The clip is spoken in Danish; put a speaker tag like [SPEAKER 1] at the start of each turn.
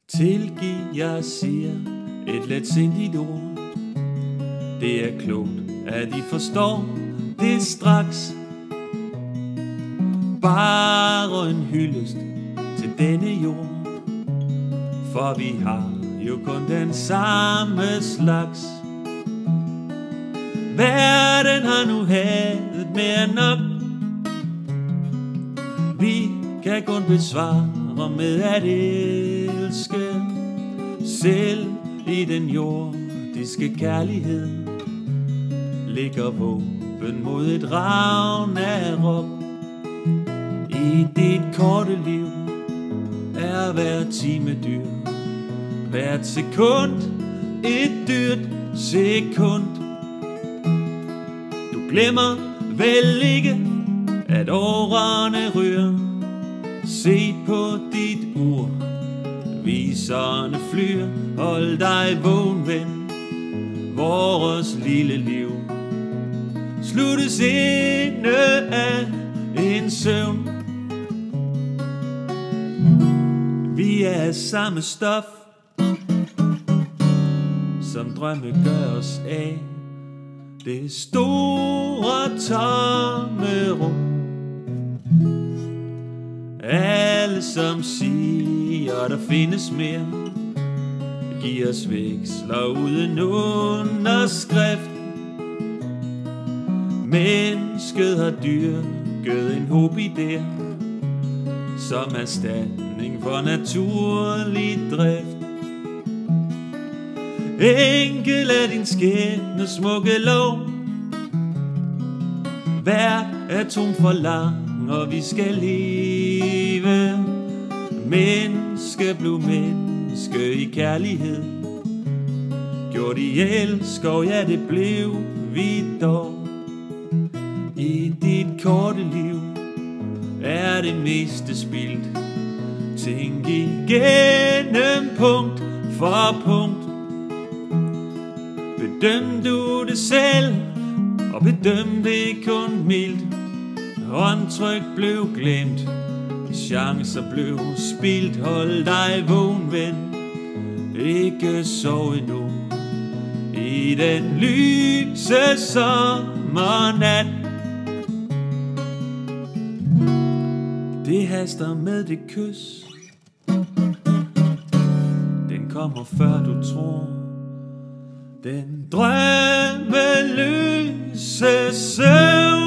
[SPEAKER 1] Tilgiv, jeg siger et letsindigt ord. Det er klogt, at I forstår det straks. Bare en hyldest til denne jord, for vi har jo kun den samme slags. Verden har nu hadet mere end nok. Vi kan kun besvare med at elske. Selv i den jordiske kærlighed ligger våben mod et Ragnarok. I dit korte liv er hver time dyr, hvert sekund et dyrt sekund. Du glemmer vel ikke, at årene ryger. Se på dit ur, viserne flyr. Hold dig vågen, ven, vores lille liv sluttes inde af en søvn. Vi er af samme stof, som drømme gør os af. Det store tomme rum. Alle som siger der findes mere, giver os veksler uden underskrift. Mennesket har dyrket en hobby der, som erstatning for naturlig drift. Enkel er din skæbne smukke lov. Hvert atom forlanger vi skal leve. Menneske blev menneske i kærlighed. Gjort ihjel skov, ja det blev vi dog. I dit korte liv er det meste spildt. Tænk igennem punkt for punkt. Bedøm du det selv, og bedøm det kun mildt. Håndtryk blev glemt, chancer blev spildt. Hold dig vågen, ven, ikke sov endnu. I den lyse sommernat. Det haster med det kys. Den kommer før du tror. Den drømmeløse søvn.